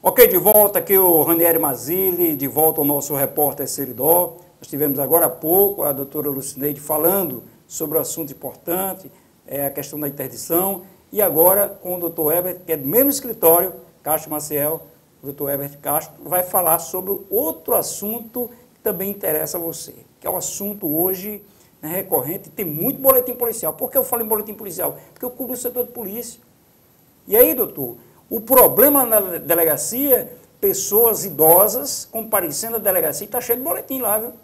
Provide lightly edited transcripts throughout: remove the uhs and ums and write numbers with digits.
Ok, de volta aqui o Ranieri Mazzilli, de volta ao nosso repórter Seridó. Nós tivemos agora há pouco a doutora Lucineide falando sobre o assunto importante, a questão da interdição, e agora com o doutor Herbert, que é do mesmo escritório, Castro Maciel, o doutor Herbert Castro, vai falar sobre outro assunto que também interessa a você, que é um assunto hoje recorrente, tem muito boletim policial. Por que eu falo em boletim policial? Porque eu cubro o setor de polícia. E aí, doutor, o problema na delegacia, pessoas idosas comparecendo à delegacia, está cheio de boletim lá, viu?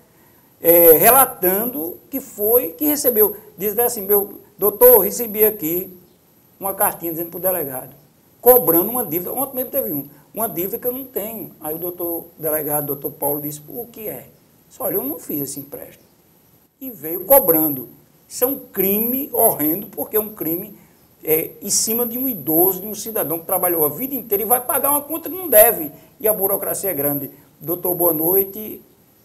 Relatando que recebeu. Diz assim, meu doutor, recebi aqui uma cartinha dizendo para o delegado, cobrando uma dívida. Ontem mesmo teve uma dívida que eu não tenho. Aí o delegado, doutor Paulo, disse, o que é? Disse, olha, eu não fiz esse empréstimo. E veio cobrando. Isso é um crime horrendo, porque é um crime em cima de um idoso, de um cidadão que trabalhou a vida inteira e vai pagar uma conta que não deve. E a burocracia é grande. Doutor, boa noite.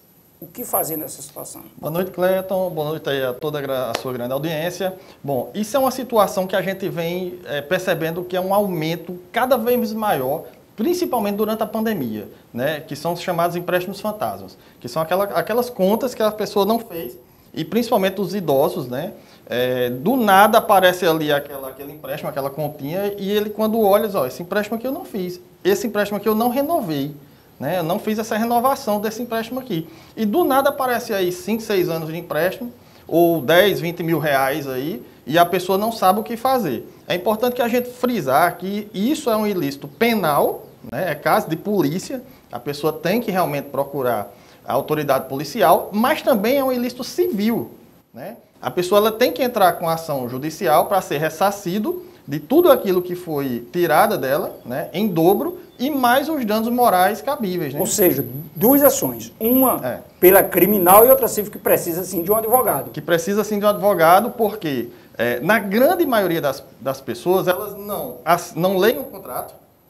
O que fazer nessa situação? Boa noite, Cleiton. Boa noite aí a toda a sua grande audiência. Bom, isso é uma situação que a gente vem percebendo que é um aumento cada vez maior, principalmente durante a pandemia, né? Que são os chamados empréstimos fantasmas, que são aquelas contas que a pessoa não fez, e principalmente os idosos, né? Do nada aparece ali aquele empréstimo, aquela continha, e ele quando olha, ó, esse empréstimo aqui eu não fiz, esse empréstimo aqui eu não renovei, né? Eu não fiz essa renovação desse empréstimo aqui. E do nada aparece aí 5, 6 anos de empréstimo, ou 10, 20 mil reais aí, e a pessoa não sabe o que fazer. É importante que a gente frisar que isso é um ilícito penal, né? É caso de polícia, a pessoa tem que realmente procurar a autoridade policial, mas também é um ilícito civil, né? A pessoa ela tem que entrar com ação judicial para ser ressarcido de tudo aquilo que foi tirada dela, né, em dobro, e mais os danos morais cabíveis, né? Ou seja, duas ações. Uma pela criminal e outra civil que precisa, sim, de um advogado. Que precisa, sim, de um advogado, porque na grande maioria das pessoas, elas não leem o contrato,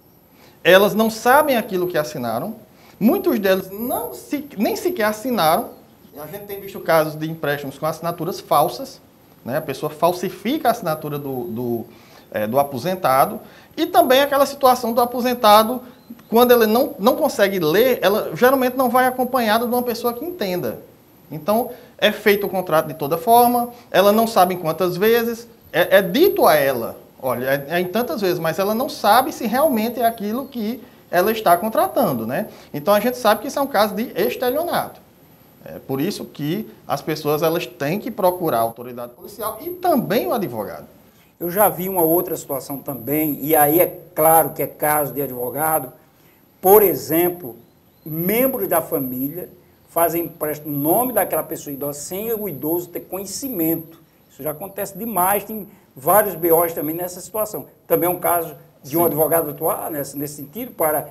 elas não sabem aquilo que assinaram, muitos deles nem sequer assinaram. A gente tem visto casos de empréstimos com assinaturas falsas, né? A pessoa falsifica a assinatura do aposentado, e também aquela situação do aposentado, quando ele não consegue ler, ela geralmente não vai acompanhada de uma pessoa que entenda. Então, é feito o contrato de toda forma, ela não sabe em quantas vezes, é dito a ela, olha, em tantas vezes, mas ela não sabe se realmente é aquilo que ela está contratando, né? Então, a gente sabe que isso é um caso de estelionato. É por isso que as pessoas elas têm que procurar a autoridade policial e também o advogado. Eu já vi uma outra situação também, e aí é claro que é caso de advogado. Por exemplo, membros da família fazem empréstimo no nome daquela pessoa idosa sem o idoso ter conhecimento. Isso já acontece demais, tem vários BOs também nessa situação. Também é um caso de um advogado atuar nesse sentido para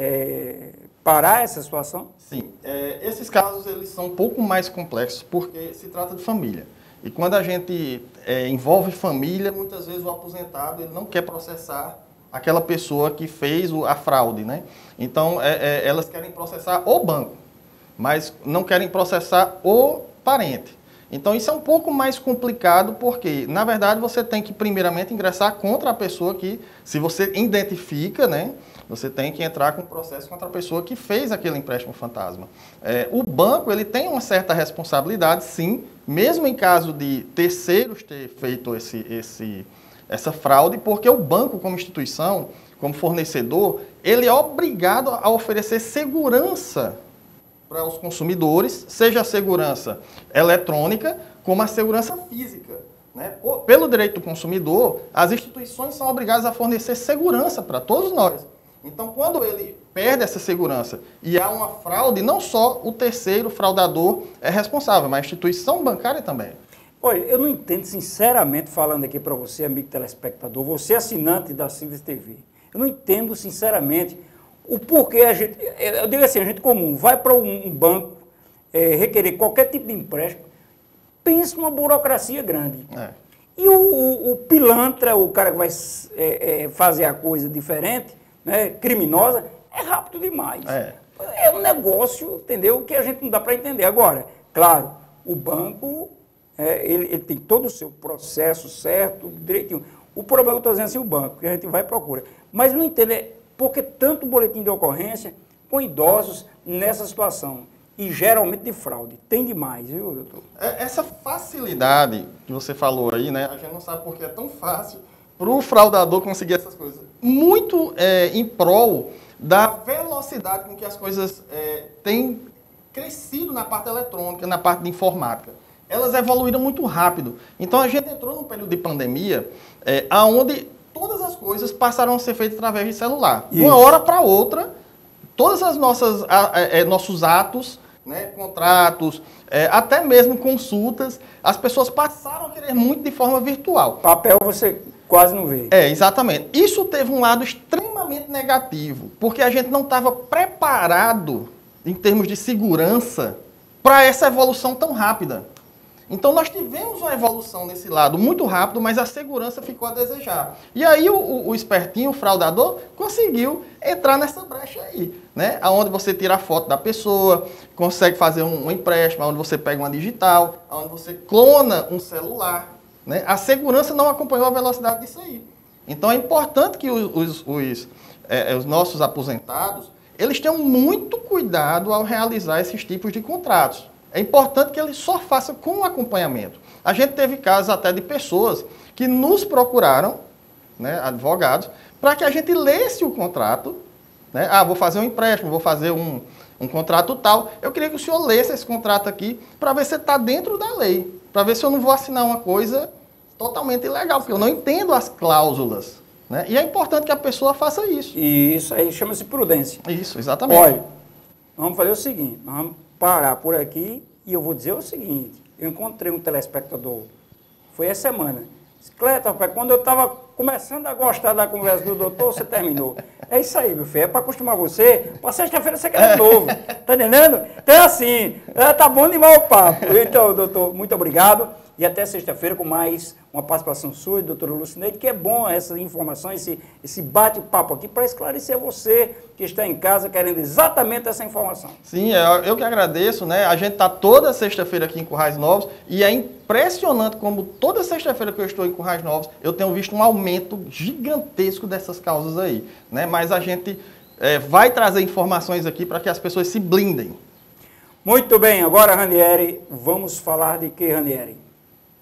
parar essa situação? Sim, esses casos eles são um pouco mais complexos porque se trata de família. E quando a gente envolve família, muitas vezes o aposentado ele não quer processar aquela pessoa que fez a fraude, né? Então, elas querem processar o banco, mas não querem processar o parente. Então, isso é um pouco mais complicado porque, na verdade, você tem que primeiramente ingressar contra a pessoa que, se você identifica, né? Você tem que entrar com um processo contra a pessoa que fez aquele empréstimo fantasma. O banco ele tem uma certa responsabilidade, sim, mesmo em caso de terceiros ter feito essa fraude, porque o banco, como instituição, como fornecedor, ele é obrigado a oferecer segurança para os consumidores, seja a segurança eletrônica, como a segurança física, né? Pelo direito do consumidor, as instituições são obrigadas a fornecer segurança para todos nós. Então, quando ele perde essa segurança e há uma fraude, não só o terceiro fraudador é responsável, mas a instituição bancária também. Olha, eu não entendo, sinceramente, falando aqui para você, amigo telespectador, você assinante da Cibes TV, eu não entendo, sinceramente, o porquê a gente, eu digo assim, a gente comum, vai para um banco requerer qualquer tipo de empréstimo, pensa numa burocracia grande. E o pilantra, o cara que vai fazer a coisa diferente, né, criminosa, é rápido demais. É um negócio, entendeu, que a gente não dá para entender. Agora, claro, o banco, ele tem todo o seu processo certo, direitinho. O problema que eu estou dizendo assim, o banco, que a gente vai e procura. Mas não entender, Por que tanto boletim de ocorrência com idosos nessa situação? E geralmente de fraude. Tem demais, viu, doutor? Essa facilidade que você falou aí, né? A gente não sabe por que é tão fácil para o fraudador conseguir essas coisas. Muito em prol da velocidade com que as coisas têm crescido na parte eletrônica, na parte de informática. Elas evoluíram muito rápido. Então, a gente entrou num período de pandemia onde todas as coisas passaram a ser feitas através de celular. De uma hora para outra, todas as nossos atos, né, contratos, até mesmo consultas, as pessoas passaram a querer muito de forma virtual. Papel você quase não vê. Exatamente. Isso teve um lado extremamente negativo, porque a gente não estava preparado, em termos de segurança, para essa evolução tão rápida. Então, nós tivemos uma evolução nesse lado muito rápido, mas a segurança ficou a desejar. E aí, o espertinho, o fraudador, conseguiu entrar nessa brecha aí, né? Onde você tira a foto da pessoa, consegue fazer um empréstimo, onde você pega uma digital, onde você clona um celular, né? A segurança não acompanhou a velocidade disso aí. Então, é importante que os nossos aposentados, eles tenham muito cuidado ao realizar esses tipos de contratos. É importante que ele só faça com acompanhamento. A gente teve casos até de pessoas que nos procuraram, né, advogados, para que a gente lesse o contrato, né? Vou fazer um empréstimo, vou fazer um contrato tal. Eu queria que o senhor lesse esse contrato aqui para ver se está dentro da lei, para ver se eu não vou assinar uma coisa totalmente ilegal, porque eu não entendo as cláusulas, né? E é importante que a pessoa faça isso. E isso aí chama-se prudência. Isso, exatamente. Olha, vamos fazer o seguinte, vamos parar por aqui e eu vou dizer o seguinte, eu encontrei um telespectador, foi essa semana, Cleto, rapaz, quando eu estava começando a gostar da conversa do doutor, você terminou. É isso aí, meu filho, é para acostumar você, para sexta-feira você quer de novo, tá entendendo? Então é assim, tá bom demais o papo. Então, doutor, muito obrigado e até sexta-feira com mais uma participação sua, doutora Lucineide, que é bom essa informação, esse bate-papo aqui para esclarecer você que está em casa querendo exatamente essa informação. Sim, eu que agradeço, né? A gente está toda sexta-feira aqui em Currais Novos e é impressionante como toda sexta-feira que eu estou em Currais Novos, eu tenho visto um aumento gigantesco dessas causas aí, né? Mas a gente vai trazer informações aqui para que as pessoas se blindem. Muito bem, agora, Ranieri, vamos falar de que, Ranieri?